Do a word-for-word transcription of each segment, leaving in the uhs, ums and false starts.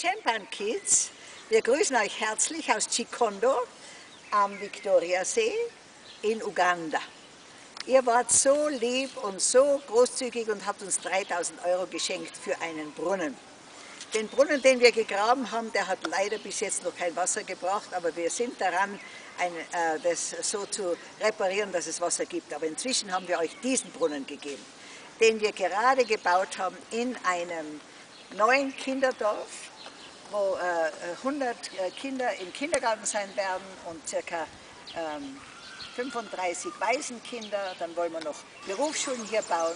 Champan Kids, wir grüßen euch herzlich aus Chikondo am Viktoriasee in Uganda. Ihr wart so lieb und so großzügig und habt uns dreitausend Euro geschenkt für einen Brunnen. Den Brunnen, den wir gegraben haben, der hat leider bis jetzt noch kein Wasser gebracht, aber wir sind daran, ein, äh, das so zu reparieren, dass es Wasser gibt. Aber inzwischen haben wir euch diesen Brunnen gegeben, den wir gerade gebaut haben in einem neuen Kinderdorf, wo äh, hundert Kinder im Kindergarten sein werden und ca. Ähm, fünfunddreißig Waisenkinder. Dann wollen wir noch Berufsschulen hier bauen.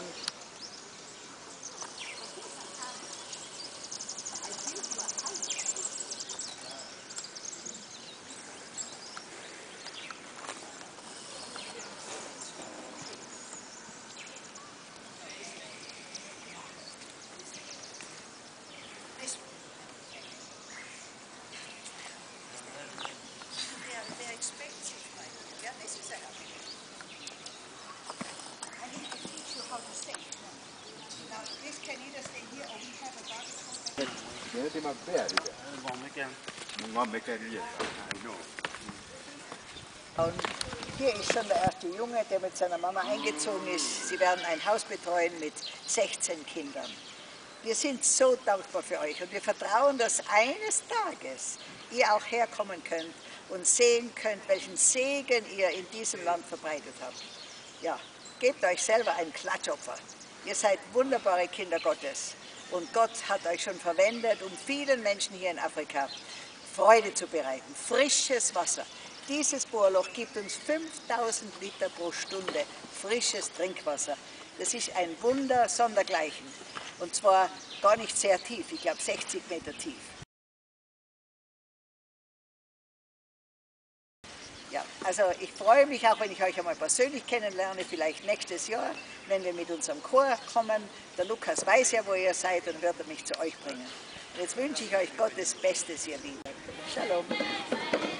Und hier ist schon der erste Junge, der mit seiner Mama eingezogen ist. Sie werden ein Haus betreuen mit sechzehn Kindern. Wir sind so dankbar für euch und wir vertrauen, dass eines Tages ihr auch herkommen könnt und sehen könnt, welchen Segen ihr in diesem Land verbreitet habt. Ja, gebt euch selber ein Klatschopfer. Ihr seid wunderbare Kinder Gottes und Gott hat euch schon verwendet, um vielen Menschen hier in Afrika Freude zu bereiten. Frisches Wasser. Dieses Bohrloch gibt uns fünftausend Liter pro Stunde frisches Trinkwasser. Das ist ein Wunder sondergleichen. Und zwar gar nicht sehr tief, ich glaube sechzig Meter tief. Ja, also ich freue mich auch, wenn ich euch einmal persönlich kennenlerne, vielleicht nächstes Jahr, wenn wir mit unserem Chor kommen. Der Lukas weiß ja, wo ihr seid und wird mich zu euch bringen. Und jetzt wünsche ich euch Gottes Bestes, ihr Lieben. Shalom.